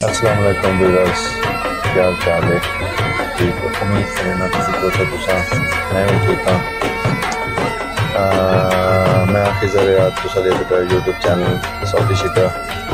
अस्सलाम वालेकुम व्यूअर्स, क्या हाल चाल है? ठीक है, उम्मीद करें ना किसी को तो तुसा मैं भी ठीक हाँ। मैं आखिर ज़रे आज तुसा देखते हो यूट्यूब चैनल saudishikra।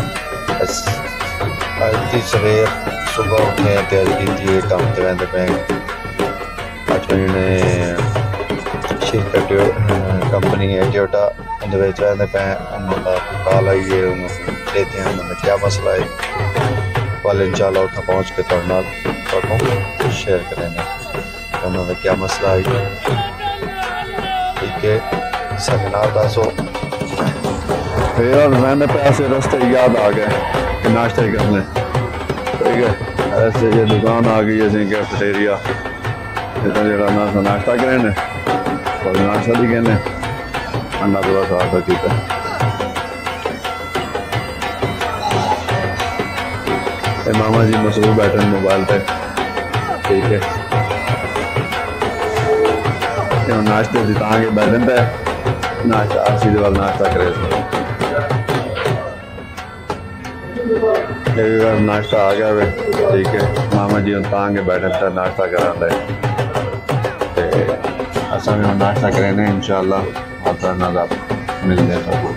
आज सवेर सुबह उठे तैयारी की थी काम ते रहंदे पे आज मैंने शिरकत कंपनी है टोयोटा उनके विच रहंदे पे उनका कॉल आई है, उन्होंने लेते हैं उन्होंने क्या मसला है वाले इंशाल्लाह उत्थे पहुँच के तुहाडे शेयर करेंगे उन्होंने क्या मसला है। ठीक है, सारे नाल दसो यार। मैंने पैसे रास्ते याद आ गए कि नाश्ता ही करने। ठीक है, ऐसे ये दुकान आ गई है कैफेटेरिया, इतना जरा नाश्ता करें और नाश्ता भी कहने अंडा थोड़ा सा आता चीता। मामा जी मसरूफ बैठे मोबाइल पे। ठीक है, नाश्ते से तांगे बैठे पे नाश्ता सीधे वाला नाश्ता करे। नाश्ता आ गया वे। ठीक है, मामा जी हम तांगे बैठे थे नाश्ता करा दे असा भी नाश्ता करें इंशाल्लाह आपका नज़र मिल जाएगा।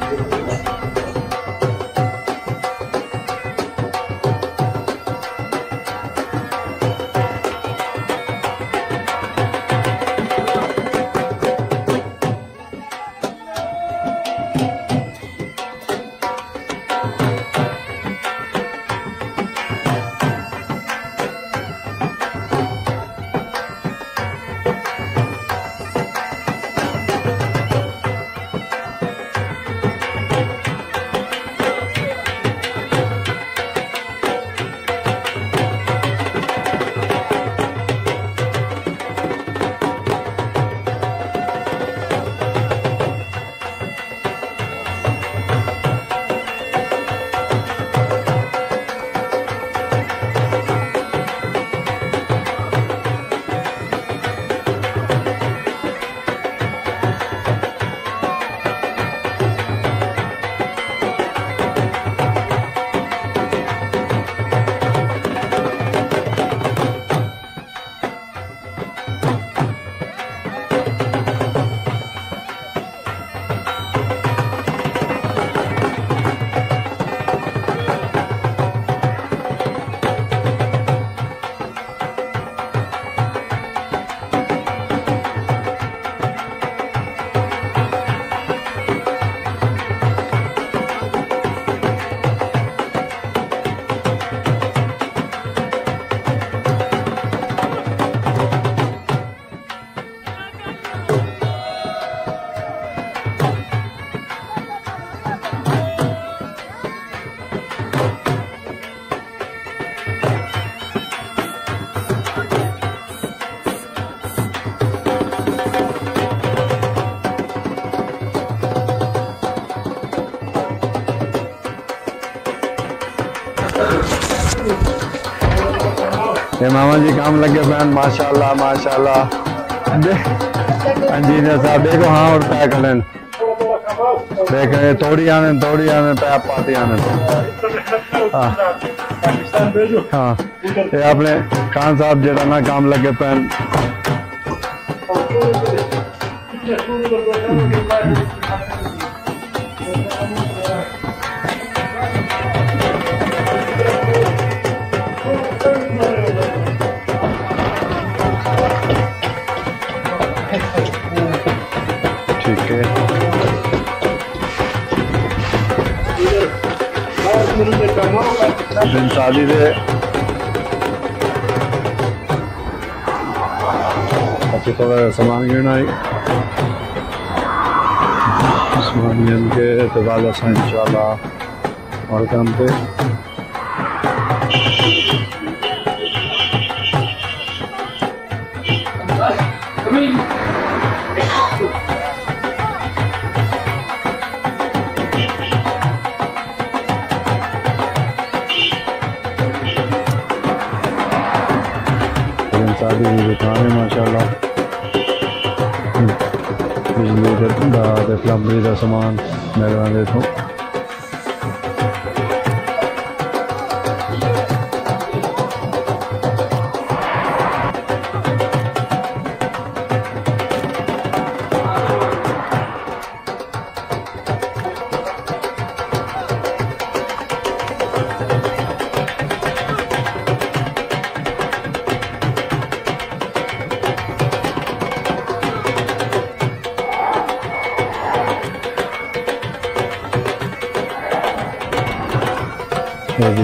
ये मामा जी काम लगे फैन माशाल्लाह माशाल्लाह। इंजीनियर साहब देखो हाँ और पैक लें देख थोड़ी आने पैप पाती आने। हाँ हाँ, ये आपने खान साहब जरा ना काम लगे पैन दिन शादी से अच्छी थोड़ा सामान गिरना ही सामान गिन के तबाला से इंशाल्लाह और काम पे शादी की दुकान है माशाल्लाह। बिजली का प्लम्बरी का सामान मैं देता हूँ।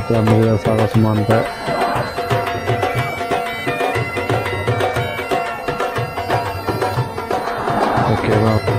तरह मेरा सारा सामान का ओके